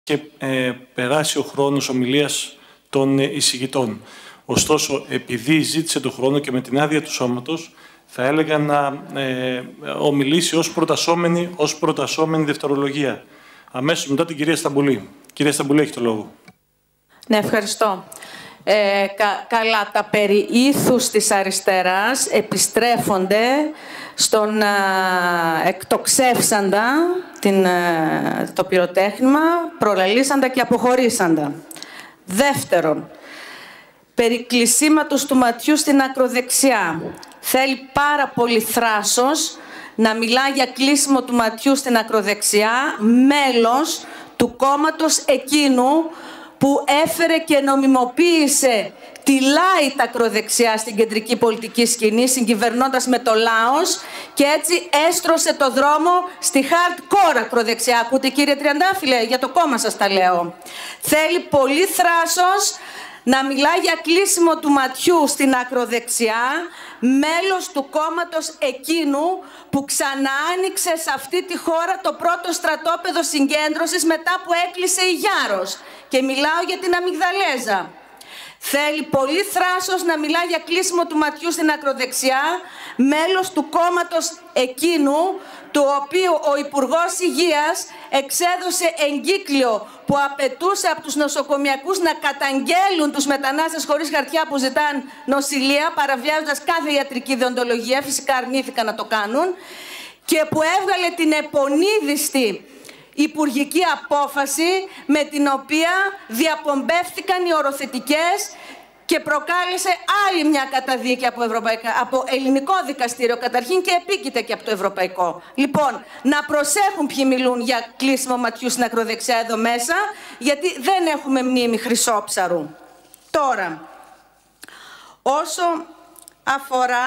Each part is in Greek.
και περάσει ο χρόνος ομιλίας των εισηγητών. Ωστόσο, επειδή ζήτησε τον χρόνο και με την άδεια του σώματος, θα έλεγα να ομιλήσει ως προτασσόμενη δευτερολογία. Αμέσως μετά την κυρία Σταμπουλή. Κυρία Σταμπουλή, έχει το λόγο. Ναι, ευχαριστώ. Καλά, τα περί ήθους της αριστεράς επιστρέφονται στον εκτοξεύσαντα το πυροτέχνημα, προλαλήσαντα και αποχωρήσαντα. Δεύτερον, περί κλεισίματος του ματιού στην ακροδεξιά. Θέλει πάρα πολύ θράσος να μιλά για κλείσιμο του ματιού στην ακροδεξιά, μέλος του κόμματος εκείνου που έφερε και νομιμοποίησε τη light ακροδεξιά στην κεντρική πολιτική σκηνή, συγκυβερνώντας με το Λάος, και έτσι έστρωσε το δρόμο στη hardcore ακροδεξιά. Ακούτε, κύριε Τριαντάφυλλε, για το κόμμα σας τα λέω. Θέλει πολύ θράσος να μιλά για κλείσιμο του ματιού στην ακροδεξιά, μέλος του κόμματος εκείνου που ξανά άνοιξε σε αυτή τη χώρα το πρώτο στρατόπεδο συγκέντρωσης μετά που έκλεισε η Γιάρος. Και μιλάω για την Αμυγδαλέζα. Θέλει πολύ θράσος να μιλά για κλείσιμο του ματιού στην ακροδεξιά, μέλος του κόμματος εκείνου, του οποίου ο Υπουργός Υγείας εξέδωσε εγκύκλιο που απαιτούσε από τους νοσοκομιακούς να καταγγέλουν τους μετανάστες χωρίς χαρτιά που ζητάνε νοσηλεία, παραβιάζοντας κάθε ιατρική δεοντολογία, φυσικά αρνήθηκαν να το κάνουν, και που έβγαλε την επονίδιστη υπουργική απόφαση με την οποία διαπομπεύτηκαν οι οροθετικές και προκάλεσε άλλη μια καταδίκη από ελληνικό δικαστήριο καταρχήν και επίκειται και από το ευρωπαϊκό. Λοιπόν, να προσέχουν ποιοι μιλούν για κλείσιμο ματιού στην ακροδεξιά εδώ μέσα, γιατί δεν έχουμε μνήμη χρυσόψαρου. Τώρα, όσο αφορά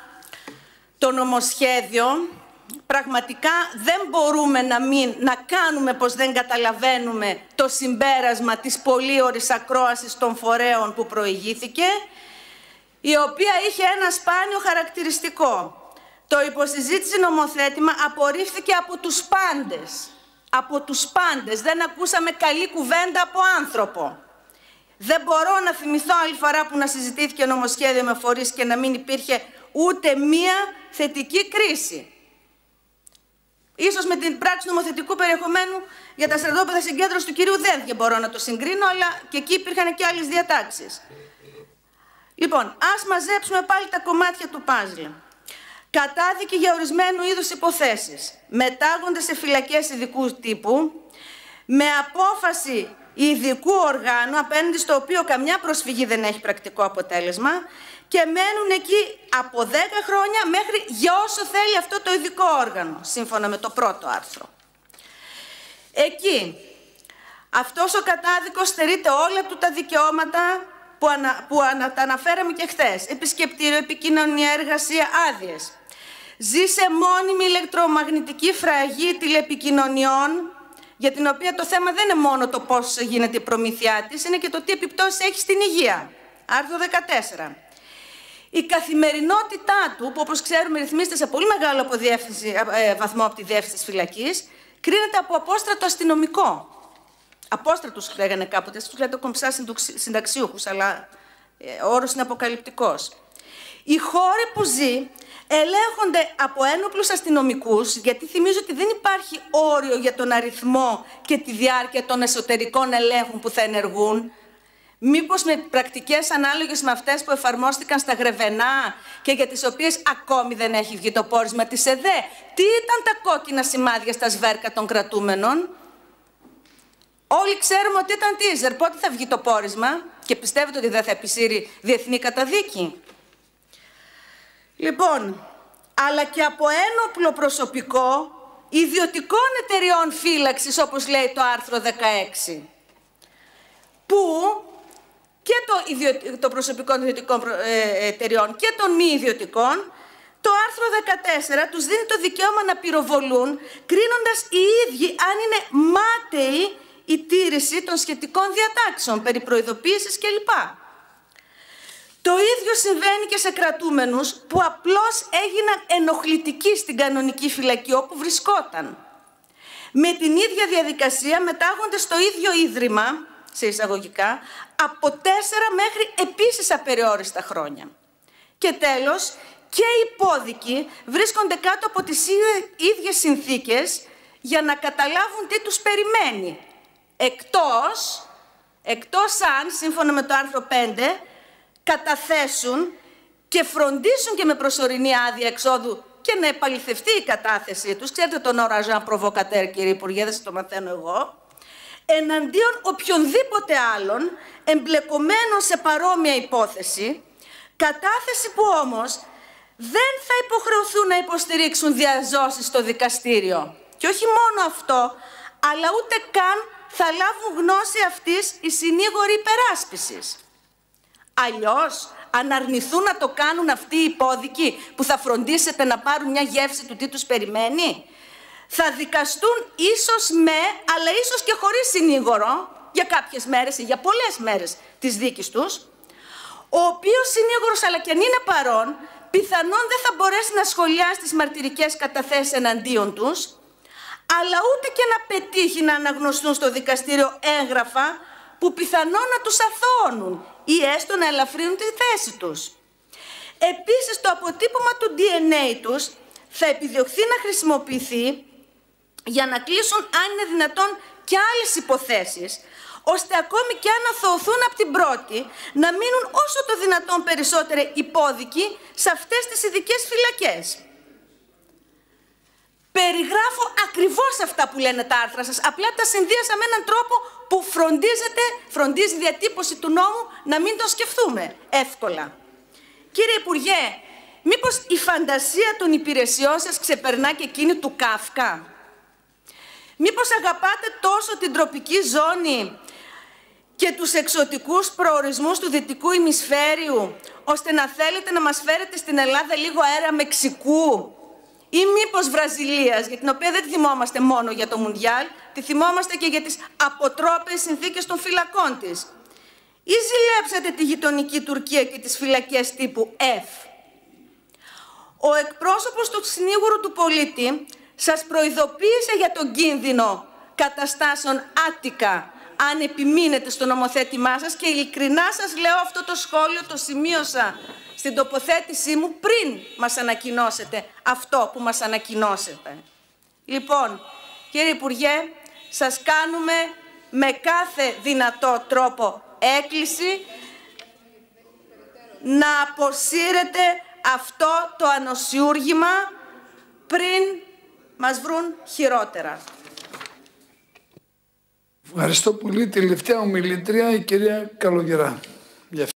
το νομοσχέδιο, πραγματικά δεν μπορούμε να κάνουμε πως δεν καταλαβαίνουμε το συμπέρασμα της πολύωρης ακρόασης των φορέων που προηγήθηκε, η οποία είχε ένα σπάνιο χαρακτηριστικό. Το υποσυζήτηση νομοθέτημα απορρίφθηκε από τους πάντες. Από τους πάντες. Δεν ακούσαμε καλή κουβέντα από άνθρωπο. Δεν μπορώ να θυμηθώ άλλη φορά που να συζητήθηκε νομοσχέδιο με φορείς και να μην υπήρχε ούτε μία θετική κρίση. Ίσως με την πράξη νομοθετικού περιεχομένου για τα στρατόπεδα συγκέντρωσης του κυρίου Δένδια μπορώ να το συγκρίνω, αλλά και εκεί υπήρχαν και άλλες διατάξεις. Λοιπόν, ας μαζέψουμε πάλι τα κομμάτια του παζλ. Κατάδικη για ορισμένου είδους υποθέσεις. Μετάγονται σε φυλακές ειδικού τύπου, με απόφαση ειδικού οργάνου, απέναντι στο οποίο καμιά προσφυγή δεν έχει πρακτικό αποτέλεσμα, και μένουν εκεί από 10 χρόνια μέχρι για όσο θέλει αυτό το ειδικό όργανο, σύμφωνα με το πρώτο άρθρο. Εκεί, αυτός ο κατάδικος στερείται όλα του τα δικαιώματα που τα αναφέραμε και χθες. Επισκεπτήριο, επικοινωνία, εργασία, άδειες. Ζει σε μόνιμη ηλεκτρομαγνητική φραγή τηλεπικοινωνιών, για την οποία το θέμα δεν είναι μόνο το πώς γίνεται η προμήθειά της, είναι και το τι επιπτώσεις έχει στην υγεία. Άρθρο 14. Η καθημερινότητά του, που όπως ξέρουμε ρυθμίζεται σε πολύ μεγάλο βαθμό από τη διεύθυνση της φυλακής, κρίνεται από απόστρατο αστυνομικό. Απόστρατους λέγανε κάποτε, τους λέτε κομψά συνταξιούχους, αλλά ο όρος είναι αποκαλυπτικός. Οι χώροι που ζει ελέγχονται από ένοπλους αστυνομικούς, γιατί θυμίζω ότι δεν υπάρχει όριο για τον αριθμό και τη διάρκεια των εσωτερικών ελέγχων που θα ενεργούν. Μήπως με πρακτικές ανάλογες με αυτές που εφαρμόστηκαν στα Γρεβενά και για τις οποίες ακόμη δεν έχει βγει το πόρισμα της ΕΔΕ. Τι ήταν τα κόκκινα σημάδια στα σβέρκα των κρατούμενων? Όλοι ξέρουμε ότι ήταν τίζερ. Πότε θα βγει το πόρισμα? Και πιστεύετε ότι δεν θα επισύρει διεθνή καταδίκη? Λοιπόν, αλλά και από ένοπλο προσωπικό ιδιωτικών εταιριών φύλαξης, όπως λέει το άρθρο 16, που και το προσωπικό των ιδιωτικών εταιριών και των μη ιδιωτικών, το άρθρο 14 τους δίνει το δικαίωμα να πυροβολούν, κρίνοντας οι ίδιοι αν είναι μάταιη η τήρηση των σχετικών διατάξεων, περί προειδοποίησης κλπ. Το ίδιο συμβαίνει και σε κρατούμενους που απλώς έγιναν ενοχλητικοί στην κανονική φυλακή όπου βρισκόταν. Με την ίδια διαδικασία μετάγονται στο ίδιο ίδρυμα, σε εισαγωγικά, από 4 μέχρι επίσης απεριόριστα χρόνια. Και τέλος, και οι υπόδικοι βρίσκονται κάτω από τις ίδιες συνθήκες για να καταλάβουν τι τους περιμένει. Εκτός αν, σύμφωνα με το άρθρο 5, καταθέσουν και φροντίσουν και με προσωρινή άδεια εξόδου και να επαληθευτεί η κατάθεσή τους. Ξέρετε τον όρο agent provocateur, κύριε Υπουργέ, δεν σας το μαθαίνω εγώ. Εναντίον οποιονδήποτε άλλον εμπλεκομένων σε παρόμοια υπόθεση, κατάθεση που όμως δεν θα υποχρεωθούν να υποστηρίξουν διαζώσεις στο δικαστήριο. Και όχι μόνο αυτό, αλλά ούτε καν θα λάβουν γνώση αυτής οι συνήγοροι υπεράσπισης. Αλλιώς, αν αρνηθούν να το κάνουν αυτοί οι υπόδικοι που θα φροντίσετε να πάρουν μια γεύση του τι τους περιμένει, θα δικαστούν ίσως αλλά ίσως και χωρίς συνήγορο, για κάποιες μέρες ή για πολλές μέρες της δίκης τους, ο οποίος συνήγορος, αλλά και αν είναι παρόν, πιθανόν δεν θα μπορέσει να σχολιάσει τις μαρτυρικές καταθέσεις εναντίον τους, αλλά ούτε και να πετύχει να αναγνωστούν στο δικαστήριο έγγραφα που πιθανόν να τους αθώωνουν ή έστω να ελαφρύνουν τη θέση τους. Επίσης, το αποτύπωμα του DNA τους θα επιδιωχθεί να χρησιμοποιηθεί για να κλείσουν, αν είναι δυνατόν, και άλλες υποθέσεις, ώστε ακόμη και αν αθωωθούν από την πρώτη, να μείνουν όσο το δυνατόν περισσότεροι υπόδικοι σε αυτές τις ειδικές φυλακές. Περιγράφω ακριβώς αυτά που λένε τα άρθρα σας, απλά τα συνδύασα με έναν τρόπο που φροντίζει η διατύπωση του νόμου να μην τον σκεφτούμε εύκολα. Κύριε Υπουργέ, μήπως η φαντασία των υπηρεσιών σας ξεπερνά και εκείνη του Κάφκα? Μήπως αγαπάτε τόσο την τροπική ζώνη και τους εξωτικούς προορισμούς του δυτικού ημισφαίριου, ώστε να θέλετε να μας φέρετε στην Ελλάδα λίγο αέρα Μεξικού ή μήπως Βραζιλίας, για την οποία δεν τη θυμόμαστε μόνο για το Μουντιάλ, τη θυμόμαστε και για τις αποτρόπαιες συνθήκες των φυλακών της? Ή ζηλέψατε τη γειτονική Τουρκία και τις φυλακές τύπου F? Ο εκπρόσωπος του συνήγορου του πολίτη σας προειδοποίησε για τον κίνδυνο καταστάσεων άτικα αν επιμείνετε στο νομοθέτημά σας, και ειλικρινά σας λέω, αυτό το σχόλιο το σημείωσα στην τοποθέτησή μου πριν μας ανακοινώσετε αυτό που μας ανακοινώσετε. Λοιπόν, κύριε Υπουργέ, σας κάνουμε με κάθε δυνατό τρόπο έκκληση να αποσύρετε αυτό το ανοσιούργημα πριν μας βρουν χειρότερα. Ευχαριστώ πολύ. Τελευταία ομιλήτρια, η κυρία Καλογερά.